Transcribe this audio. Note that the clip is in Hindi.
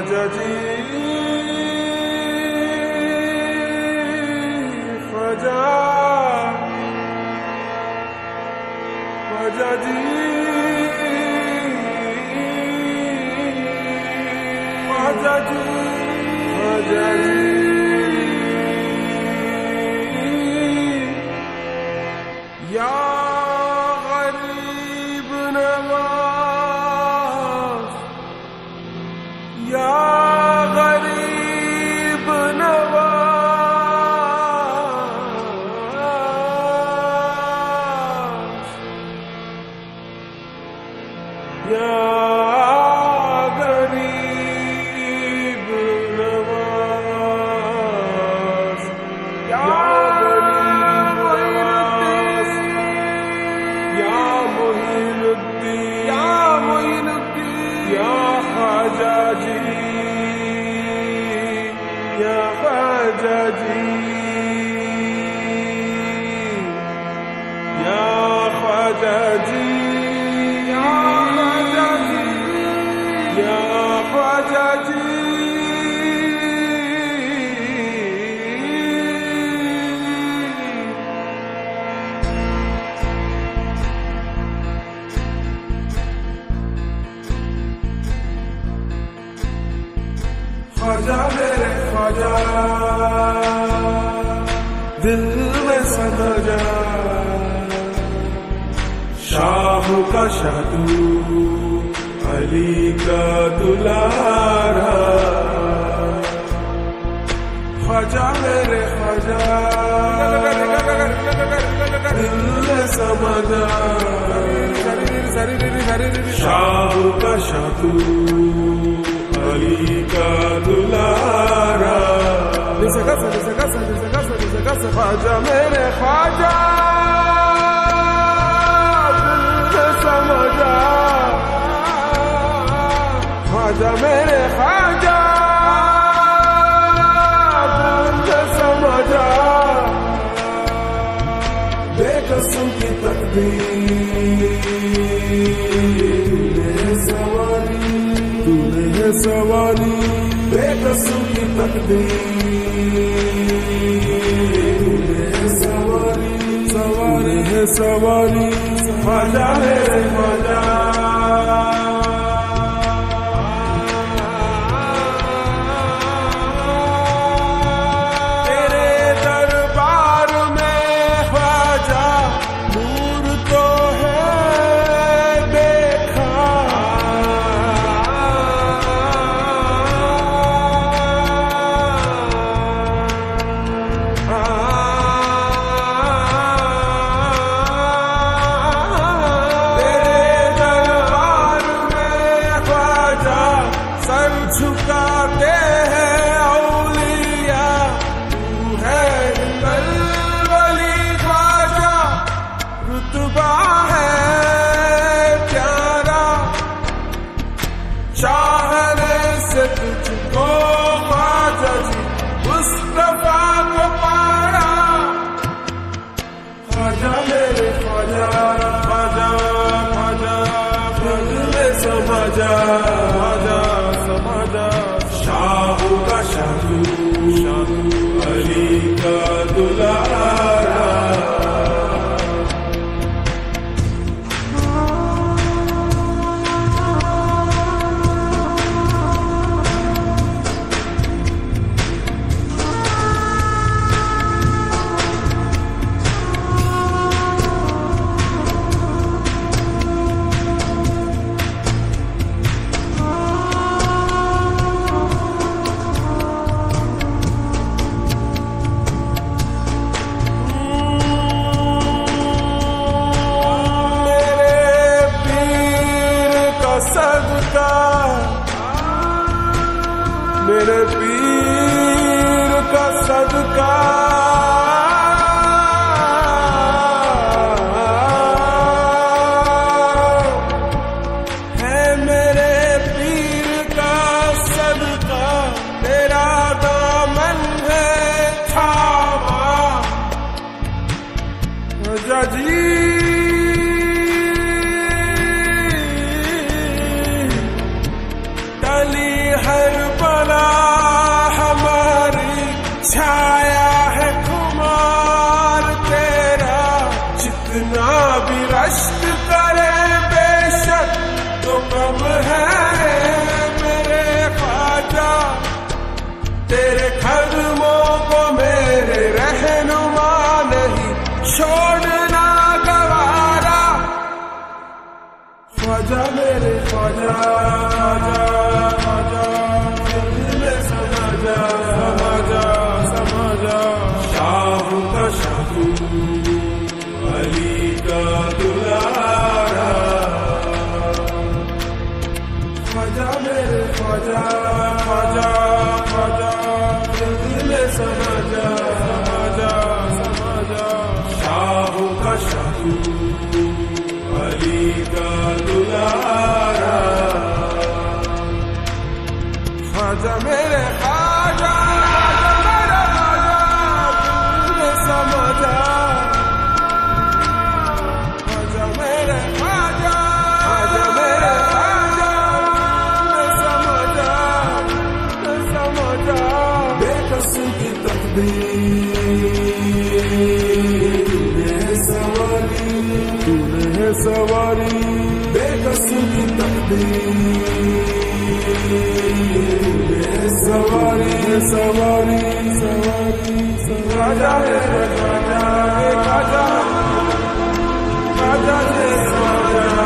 ख्वाजा जी ख्वाजा ख्वाजा जी ख्वाजा जी ख्वाजा जी या गरीब नवाज या गरीब नवाज या गरीब नवाज या गरीब नवाज या मोइनुद्दीन या मोइनुद्दीन या ख्वाजा जी या ख्वाजा जी या ख्वाजा जी या ख्वाजा जी या ख्वाजा जी ख्वाजा मेरे ख्वाजा दिल में समा जा शाह का शाह तू अली का दुलारा ख्वाजा मेरे ख्वाजा दिल में समा जा शाह का शाह तू अली का दुलारा ख्वाजा मेरे ख्वाजा दिल में समा जा ख्वाजा मेरे ख्वाजा दिल में समा जा बेकसूं की तकदीर तूने है सवारी बेकसूं की तकदीर तूने है सवारी सवारी है सवारी ख्वाजा मेरे ख्वाजा तेरे दरबार में ख्वाजा नूर तो है देखा झुकाते हैं औलिया तू है वली ख्वाजा रुतबा है प्यारा चाहने से तुझको ख्वाजा जी मुस्तफा को पाया ख्वाजा मेरे ख्वाजा ख्वाजा ख्वाजा दिल में समा जा ख्वाजा शाह का शाह अली का दुलारा मेरे पीर का सदका है मेरे पीर का सदका तेरा दामन है थामा ख्वाजा जी टली हर ख्वाजा मेरे ख्वाजा ख्वाजा ख्वाजा दिल में समा जा समा जा समा जा शाह का शाह अली का दुलारा ख्वाजा मेरे ख्वाजा ख्वाजा ख्वाजा दिल में समा जा समा जा समा जा शाह का शाह अली का दुलारा ख्वाजा मेरे ख्वाजा मेरा ख्वाजा दिल में समा जा ख्वाजा मेरे ख्वाजा ख्वाजा मेरे ख्वाजा में समा जा बेकसूर की तकदीर तूने है सवारी बेकसूर की तकदीर सवारी सवारी सवारी ख्वाजा है ख्वाजा ख्वाजा ख्वाजा है ख्वाजा